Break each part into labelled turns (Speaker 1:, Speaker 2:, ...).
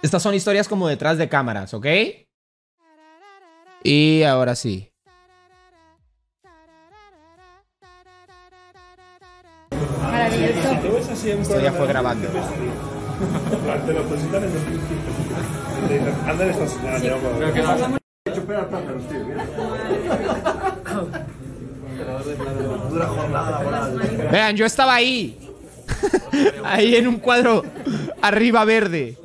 Speaker 1: Estas son historias como detrás de cámaras, ¿ok? Y ahora sí.
Speaker 2: Maravilloso.
Speaker 1: Esto ya fue grabando. Vean, yo estaba ahí. Ahí en un cuadro arriba verde.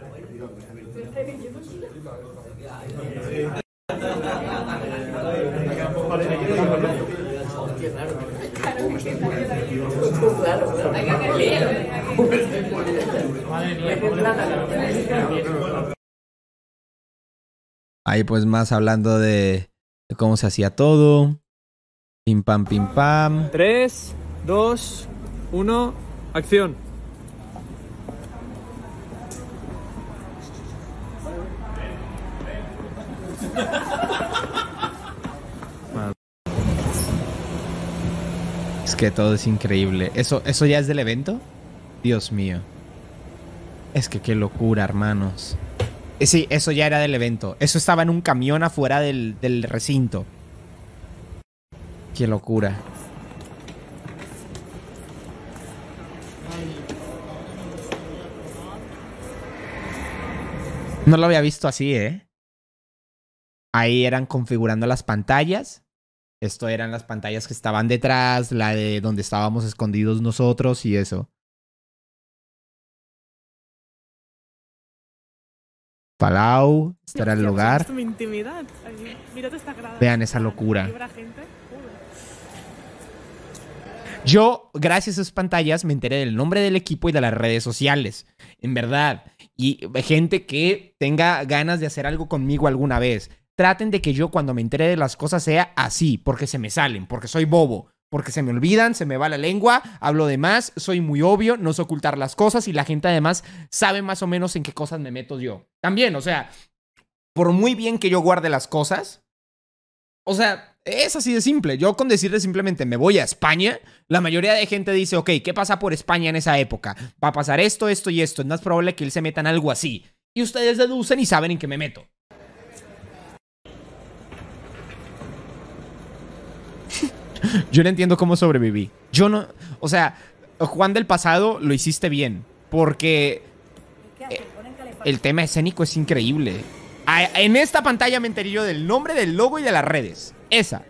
Speaker 1: Ahí pues más hablando de cómo se hacía todo. Pim pam, pim pam.
Speaker 3: 3, 2, 1, acción.
Speaker 1: Es que todo es increíble. ¿Eso ya es del evento? Dios mío. Es que qué locura, hermanos. Sí, eso ya era del evento. Eso estaba en un camión afuera del recinto. Qué locura. No lo había visto así, ¿eh? Ahí eran configurando las pantallas. Esto eran las pantallas que estaban detrás, la de donde estábamos escondidos nosotros y eso. Palau, este era el lugar. Vean esa locura. Yo, gracias a esas pantallas, me enteré del nombre del equipo y de las redes sociales. En verdad. Y gente que tenga ganas de hacer algo conmigo alguna vez. Traten de que yo cuando me entere de las cosas sea así, porque se me salen, porque soy bobo, porque se me olvidan, se me va la lengua, hablo de más, soy muy obvio, no sé ocultar las cosas y la gente además sabe más o menos en qué cosas me meto yo. También, o sea, por muy bien que yo guarde las cosas, o sea, es así de simple. Yo con decirle simplemente me voy a España, la mayoría de gente dice, ok, ¿qué pasa por España en esa época? Va a pasar esto, esto y esto. Es más probable que él se meta en algo así. Y ustedes deducen y saben en qué me meto. Yo no entiendo cómo sobreviví. Yo no... O sea, Juan del pasado lo hiciste bien. Porque el tema escénico es increíble. En esta pantalla me enteré yo del nombre, del logo y de las redes. Esa.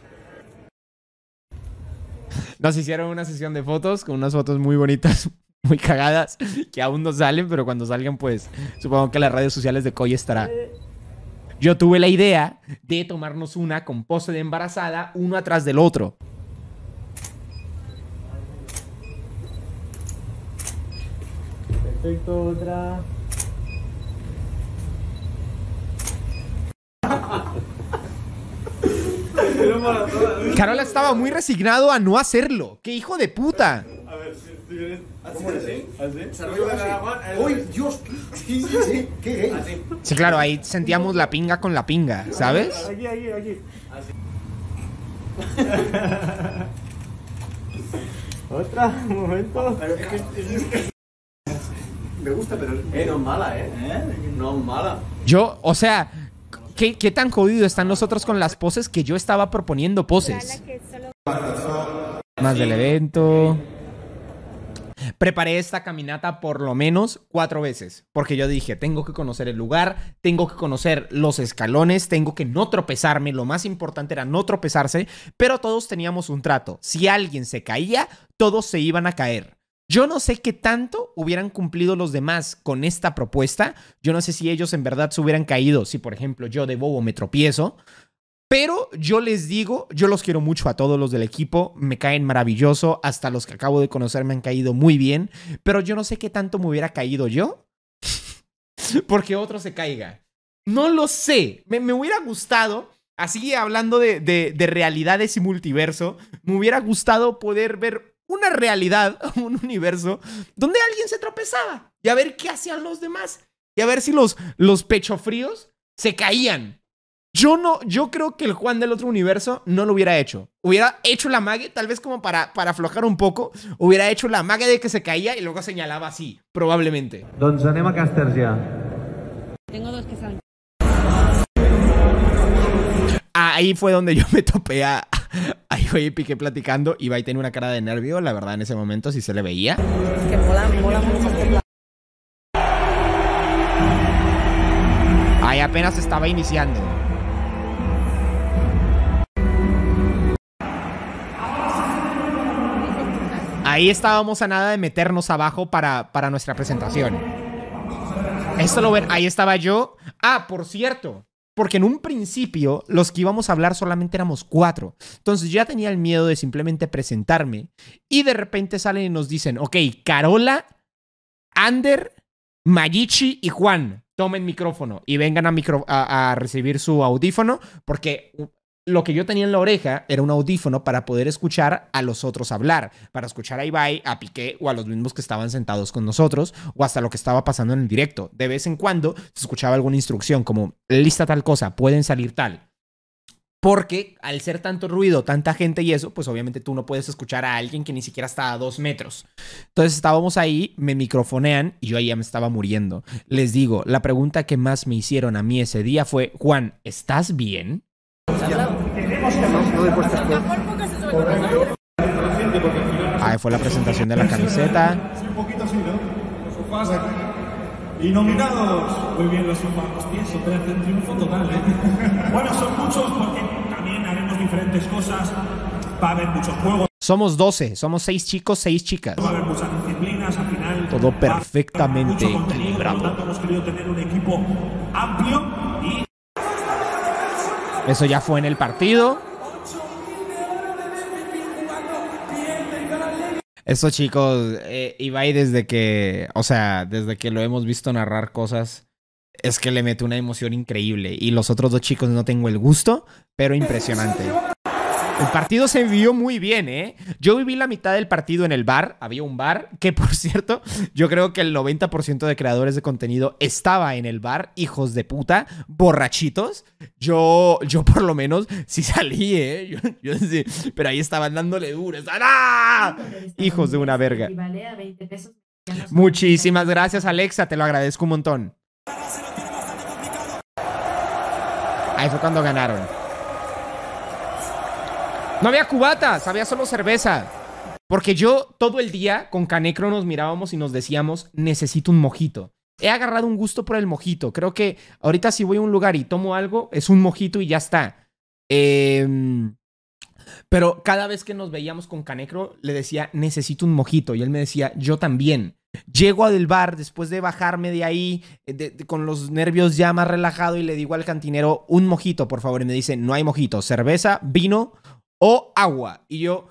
Speaker 1: Nos hicieron una sesión de fotos con unas fotos muy bonitas, muy cagadas, que aún no salen, pero cuando salgan, pues supongo que las redes sociales de Coy estará. Yo tuve la idea de tomarnos una con pose de embarazada, uno atrás del otro.
Speaker 3: Perfecto, otra.
Speaker 1: Carola estaba muy resignado a no hacerlo. ¡Qué hijo de puta!
Speaker 2: A ver, si vienes así.
Speaker 4: ¡Uy, Dios! Sí, ¿qué es?
Speaker 1: Sí, claro, ahí sentíamos la pinga con la pinga, ¿sabes?
Speaker 3: Aquí. Otra, un momento.
Speaker 4: Me gusta, pero...
Speaker 2: No es mala, No es mala.
Speaker 1: Yo, o sea, ¿qué tan jodido están nosotros con las poses que yo estaba proponiendo poses? Más del evento. Preparé esta caminata por lo menos 4 veces. Porque yo dije, tengo que conocer el lugar, tengo que conocer los escalones, tengo que no tropezarme. Lo más importante era no tropezarse. Pero todos teníamos un trato. Si alguien se caía, todos se iban a caer. Yo no sé qué tanto hubieran cumplido los demás con esta propuesta. Yo no sé si ellos en verdad se hubieran caído. Si, por ejemplo, yo de bobo me tropiezo. Pero yo les digo, yo los quiero mucho a todos los del equipo, me caen maravilloso, hasta los que acabo de conocer me han caído muy bien, pero yo no sé qué tanto me hubiera caído yo porque otro se caiga. No lo sé, me hubiera gustado, así hablando de realidades y multiverso, me hubiera gustado poder ver una realidad, un universo, donde alguien se tropezaba y a ver qué hacían los demás y a ver si los pechofríos se caían. Yo creo que el Juan del otro universo no lo hubiera hecho. Hubiera hecho la mague, tal vez como para aflojar un poco. Hubiera hecho la mague de que se caía y luego señalaba así, probablemente.
Speaker 3: Doncs anem a càsters ja.
Speaker 1: ahí fue donde yo me topé a Ibai y Piqué platicando. Ibai tenía una cara de nervio, la verdad, en ese momento sí se le veía.
Speaker 5: Que mola mucho.
Speaker 1: Ahí apenas estaba iniciando. Ahí estábamos a nada de meternos abajo para nuestra presentación. Esto lo ven, ahí estaba yo. Ah, por cierto, porque en un principio los que íbamos a hablar solamente éramos 4. Entonces yo ya tenía el miedo de simplemente presentarme. Y de repente salen y nos dicen, ok, Carola, Ander, Mayichi y Juan, tomen micrófono y vengan a recibir su audífono, porque lo que yo tenía en la oreja era un audífono para poder escuchar a los otros hablar, para escuchar a Ibai, a Piqué o a los mismos que estaban sentados con nosotros, o hasta lo que estaba pasando en el directo. De vez en cuando se escuchaba alguna instrucción como, lista tal cosa, pueden salir tal. Porque al ser tanto ruido, tanta gente y eso, pues obviamente tú no puedes escuchar a alguien que ni siquiera está a 2 metros. Entonces estábamos ahí, me microfonean y yo ahí ya me estaba muriendo. Les digo, la pregunta que más me hicieron a mí ese día fue, Juan, ¿estás bien? Ahí fue la presentación de la camiseta.
Speaker 6: Y nominados, muy bien los sofás, pienso, pero es un triunfo total, ¿eh? Bueno, son muchos porque también haremos diferentes cosas, va a haber muchos juegos.
Speaker 1: Somos 12, somos 6 chicos, 6 chicas.
Speaker 6: Va a haber muchas disciplinas, al final.
Speaker 1: Todo perfectamente equilibrado.
Speaker 6: Por lo tanto, hemos querido tener un equipo amplio y...
Speaker 1: Eso ya fue en el partido. Eso, chicos, Ibai desde que lo hemos visto narrar cosas, es que le mete una emoción increíble. Y los otros 2 chicos no tengo el gusto, pero impresionante. El partido se vivió muy bien, ¿eh? Yo viví la mitad del partido en el bar. Había un bar que, por cierto, yo creo que el 90% de creadores de contenido estaba en el bar. Hijos de puta, borrachitos. Yo por lo menos sí salí, ¿eh? Yo sí, pero ahí estaban dándole duro. ¡Ah! Hijos de una verga. Muchísimas gracias, Alexa. Te lo agradezco un montón. Ahí fue cuando ganaron. No había cubatas, había solo cerveza. Porque yo todo el día con Canecro nos mirábamos y nos decíamos, necesito un mojito. He agarrado un gusto por el mojito. Creo que ahorita si voy a un lugar y tomo algo, es un mojito y ya está. Pero cada vez que nos veíamos con Canecro, le decía, necesito un mojito. Y él me decía, yo también. Llego del bar después de bajarme de ahí, con los nervios ya más relajado, y le digo al cantinero, un mojito, por favor. Y me dice, no hay mojito, cerveza, vino o agua. Y yo,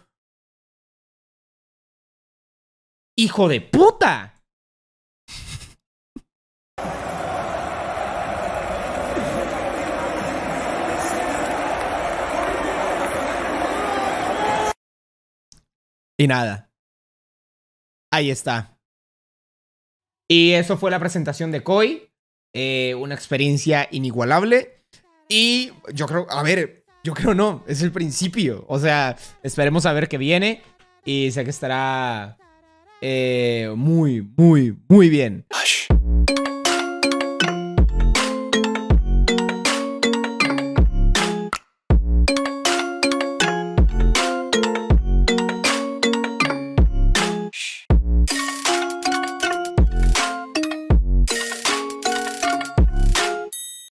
Speaker 1: ¡hijo de puta! Y nada. Ahí está. Y eso fue la presentación de Koi. Una experiencia inigualable. Y yo creo, a ver... Yo creo no, es el principio. O sea, esperemos a ver qué viene. Y sé que estará muy bien.